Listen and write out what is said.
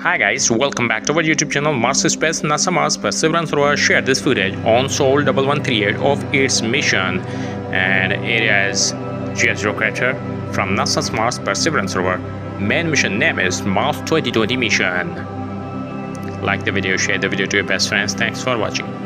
Hi guys, welcome back to our YouTube channel Mars Space. NASA Mars Perseverance rover shared this footage on Sol 1138 of its mission, and it is Jezero Crater from NASA's Mars Perseverance rover. Main mission name is Mars 2020 mission. Like the video, share the video to your best friends. Thanks for watching.